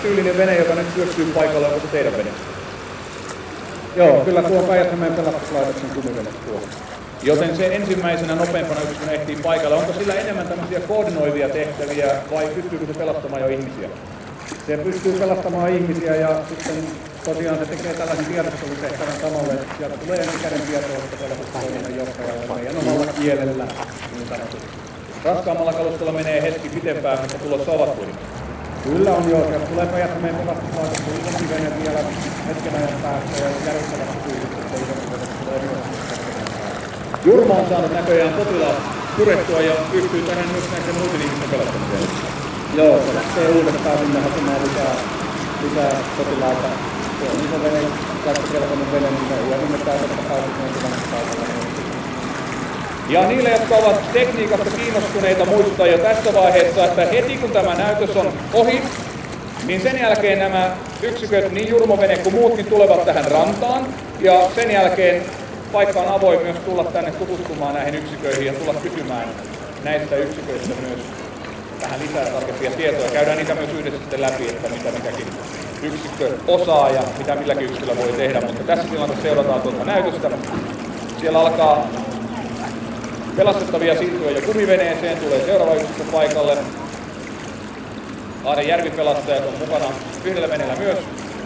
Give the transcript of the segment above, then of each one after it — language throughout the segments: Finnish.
tyylinen vene, joka nyt syöksyy paikalla, onko se teidän vene? Joo, kyllä tuo on Päijät-Hämeen pelastuslaitoksen kumivene tuo. Joten se ensimmäisenä nopeimpana yksikön ehtii paikalle. Onko sillä enemmän tämmöisiä koordinoivia tehtäviä vai pystyykö se pelastamaan jo ihmisiä? Se pystyy pelastamaan ihmisiä ja sitten tosiaan se tekee tällaisen tiedostelutehtävän samalle, että sieltä tulee enikäden tietoa, että pelastustoiminnan johtajalla meidän omalla kielellä. Niin sanotusti. Raskaammalla kalustolla menee hetki pitempään, mutta tulossa ovat kuitenkin. Kyllä on joo, sieltä tulee Päijät-Hämeen pelastuslaitoksen isompi vene vielä hetken ajan päästä ja järjestävästi fyysisesti, että isompi vene tulee myös. Jurmo on saanut näköjään potilaat purettua ja pystyy tänne myös näiden muuten ihmisten pelastamiseen. Joo, se lähtee uudestaan sinne hakemaan lisää potilaita. Se on iso vene, käyttökelpoinen vene, niin ja nimetään tästä paikalla. Ja niille, jotka ovat tekniikasta kiinnostuneita, muistaa jo tässä vaiheessa, että heti kun tämä näytös on ohi, niin sen jälkeen nämä yksiköt, niin Jurmovene kuin muutkin, tulevat tähän rantaan. Ja sen jälkeen paikka on avoin myös tulla tänne tutustumaan näihin yksiköihin ja tulla kysymään näistä yksiköistä myös vähän lisää tarkempia tietoja. Käydään niitä myös yhdessä sitten läpi, että mitä mikäkin yksikkö osaa ja mitä milläkin yksikköllä voi tehdä. Mutta tässä tilanteessa seurataan tuota näytöstä. Siellä alkaa pelastettavia siirtyä jo kumiveneeseen, tulee seuraava yksikkö paikalle. Lahden järvipelastajat on mukana yhdellä veneellä myös.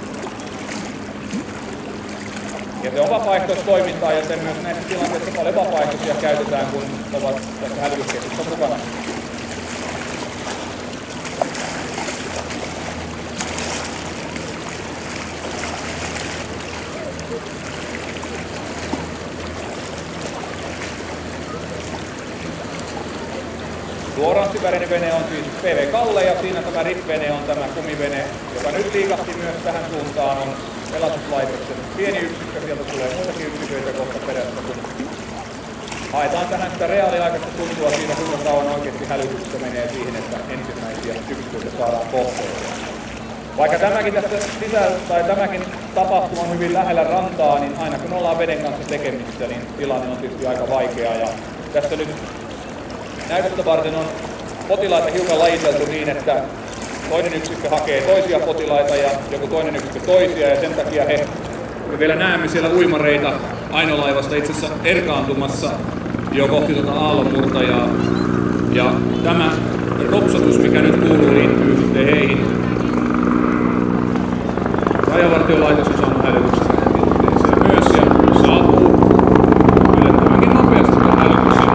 Ja se on vapaaehtoistoimintaa, joten myös näissä tilanteissa paljon vapaaehtoisia käytetään, kun ovat tässä hälytyskeskuksessa mukana. Tuo oranssivärinen vene on siis PV Kalle ja siinä tämä RIP-vene on tämä kumivene, joka nyt liikahti myös tähän suuntaan, on pelastuslaitoksen pieni yksikkö. Sieltä tulee muitakin yksiköitä kohta perässä, kun haetaan tähän sitä reaaliaikaista tuntua siinä, kuinka kauan oikeasti hälytyksessä menee siihen, että ensimmäisiä yksiköitä saadaan kohteeseen. Vaikka tämäkin tapahtuma on hyvin lähellä rantaa, niin aina kun ollaan veden kanssa tekemisissä, niin tilanne on tietysti aika vaikea. Ja tässä nyt näytöstä varten on potilaita hiukan lajiteltu niin, että toinen yksikkö hakee toisia potilaita ja joku toinen yksikkö toisia, ja sen takia me vielä näemme siellä uimareita Ainolaivasta itse asiassa erkaantumassa jo kohti tuota aallonmurtajaa. Ja tämä ropsatus, mikä nyt kuuluu, liittyy sitten heihin. Rajavartiolaitos on saanut hälytyksestä tähän tilanteeseen myös ja saapuu yllättävänkin nopeasti tähän hälytykseen.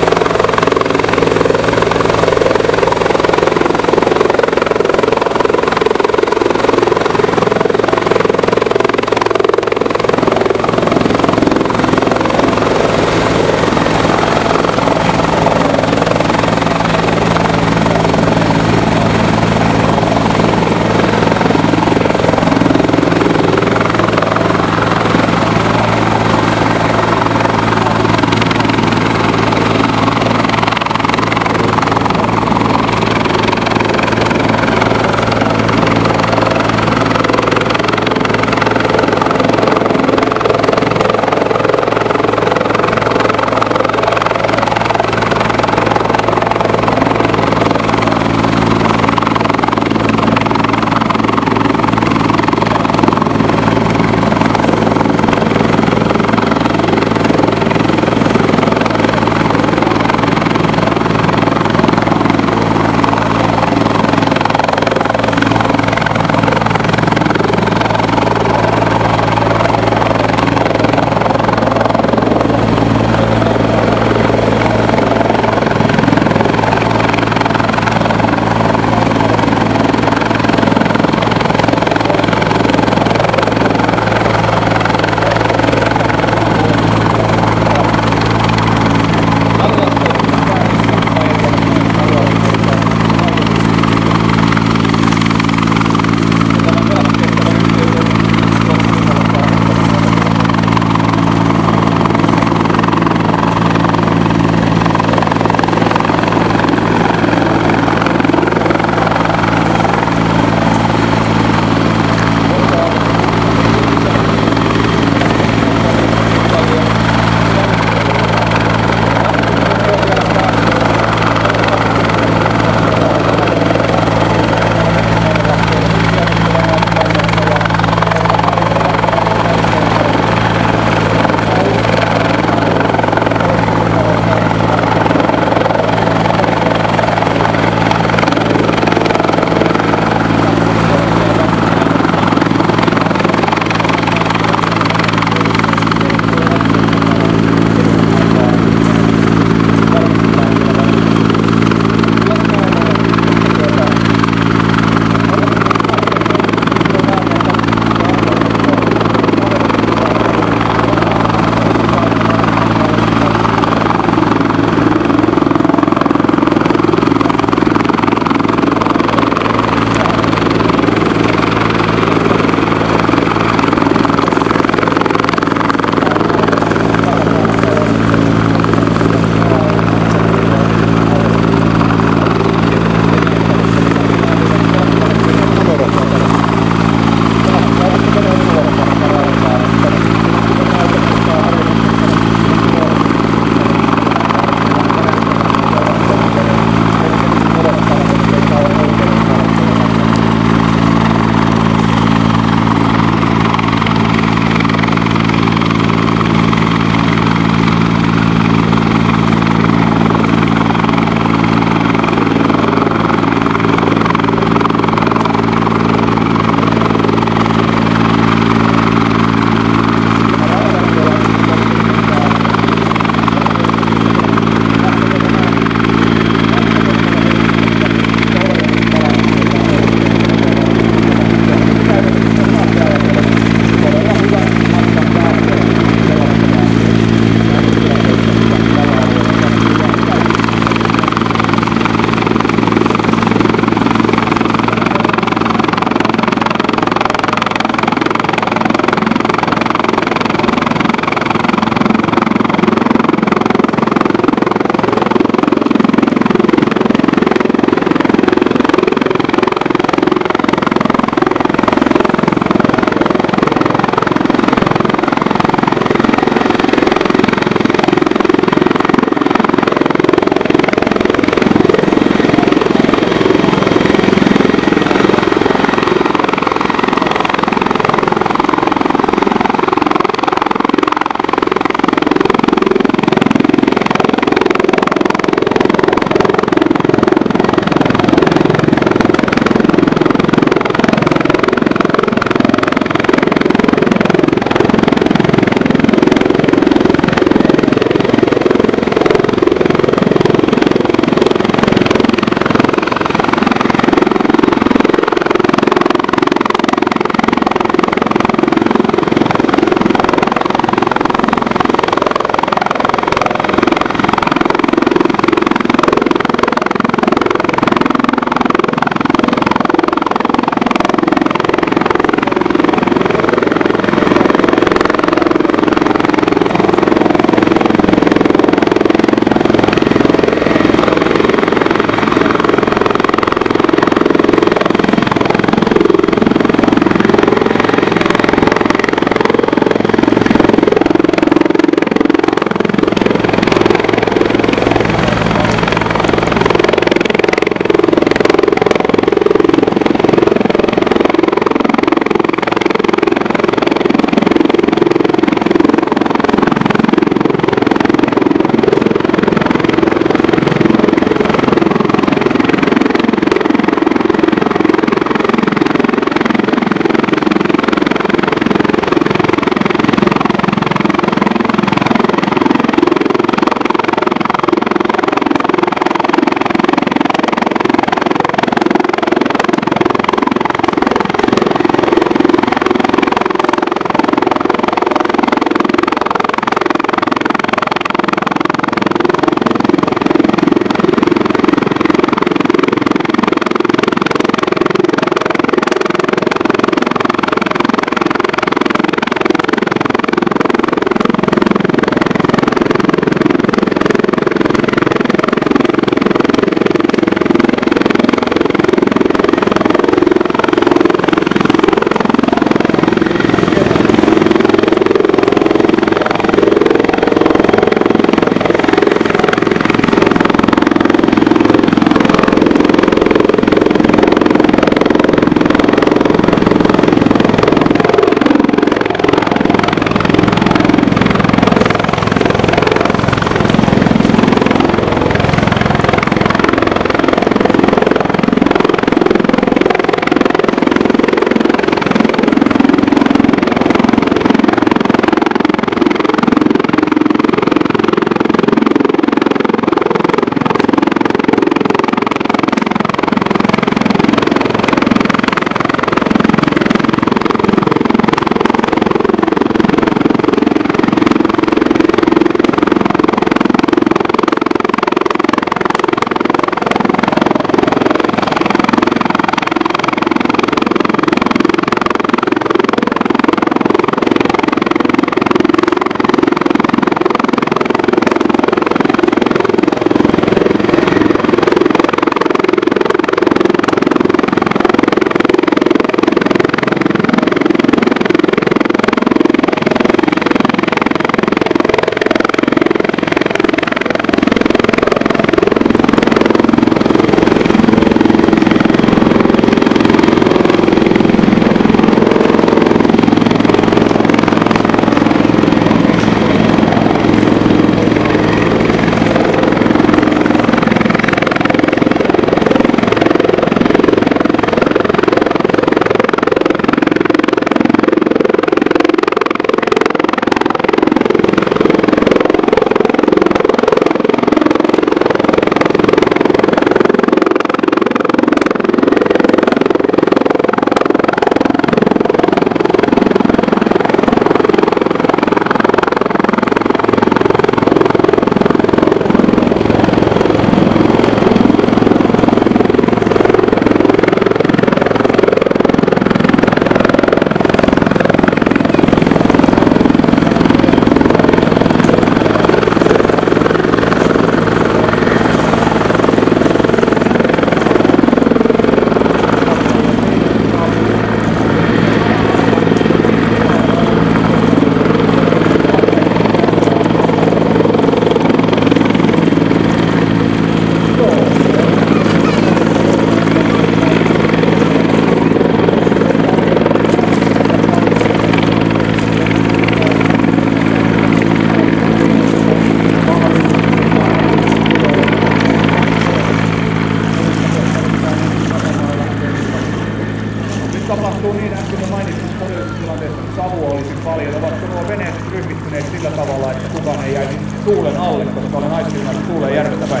tapahtuu niin, äsken jo mainitsin todellisessa tilanteessa, että savua olisi paljon. Ovatko nuo veneet ryhmittyneet sillä tavalla, että kukaan ei jäisi tuulen alle, koska olen aistinut tuulen järvestä päin?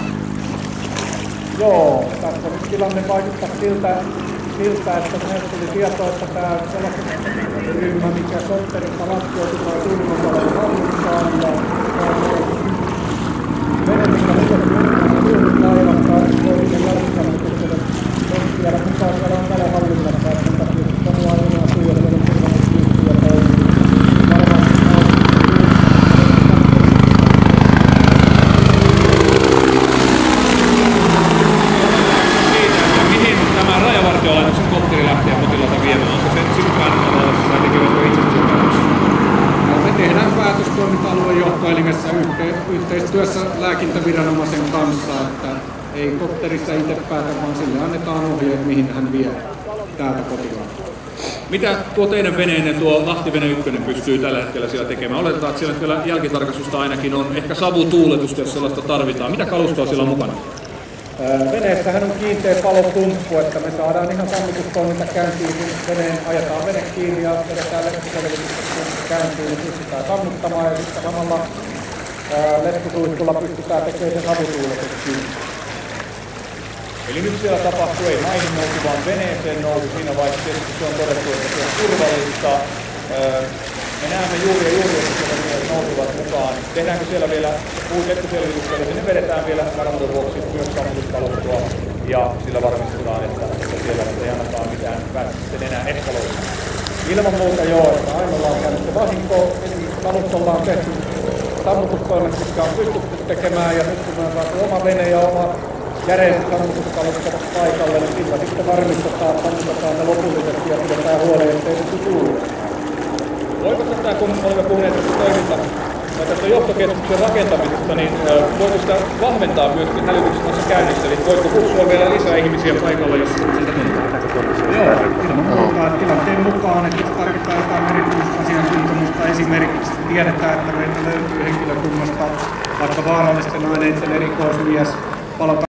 Joo, tässä nyt tilanne vaikuttaa siltä, että meille tuli tieto, että tämä sellainen ryhmä, mikä Kotterissa laskeutuu tai Turvapalvelun hallintaan ja vene, mikä laivasta toisen jälkikäsitykselle on siellä mukaan siellä on tällä hallinnassa, että sen takia sitten on aina suuria turvallisuusliittyjä tai Rajavartiolaitoksen kopteri lähtee potilaita viemään. Onko se sinun päätösvallassa vai tekevätkö itse sen päätöksen? Me tehdään päätös toiminta-alueen johtoelimessä yhteistyössä lääkintäviranomaisen kanssa, että ei kopterissa itse päätä, vaan sille annetaan ohjeet, mihin hän vie täältä potilaan. Mitä tuo teidän veneenne, tuo Lahtivene 1 pystyy tällä hetkellä siellä tekemään? Oletetaan, että siellä kyllä jälkitarkastusta ainakin on, ehkä savutuuletusta, jos sellaista tarvitaan. Mitä kalustoa siellä on mukana? Veneessähän on kiinteä palotumppu, että me saadaan ihan sammutustoiminta käyntiin, kun veneen ajetaan vene kiinni ja vedetään lettuselvitykset käyntiin, niin pystytään sammuttamaan ja sitten samalla lettusuihkulla pystytään tekemään sen savutuuletuksen. Eli nyt siellä tapahtuu ei maihin nousu, vaan veneeseen nousu siinä vaiheessa. Tietysti se on todettu, että se on turvallista. Me näemme juuri, että siellä veneet nousuvat mukaan. Tehdäänkö siellä vielä lettuselvityksiä, eli sinne vedetään vielä varmuuden vuoksi myös sammutuskalustoa ja sillä varmistetaan, että siellä ei ainakaan mitään päästä sitten enää eskaloimaan. Ilman muuta joo, että aina ollaan käynyt se vahinko, kalustolla on tehty sammutustoimet, mitkä on pystytty tekemään ja nyt kun me on saatu oma vene ja oma järeät sammutuskalusto paikalle, niin sillä sitten varmistetaan, että sammutetaan ne lopullisesti ja pidetään huoleen, ettei nyt tuulu. Voiko tätä, kun olemme puhuneet tästä johtokeskuksen rakentamisesta, niin voiko sitä vahventaa myöskin hälytyksen kanssa käynnissä? Eli voiko kutsua vielä lisää ihmisiä paikalle, jos siltä tuntuu? Joo, ilman muuta tilanteen mukaan, että jos tarvitaan jotain erityisasiantuntemusta, esimerkiksi tiedetään, että meiltä löytyy henkilökunnasta vaikka vaarallisten aineiden erikoismies,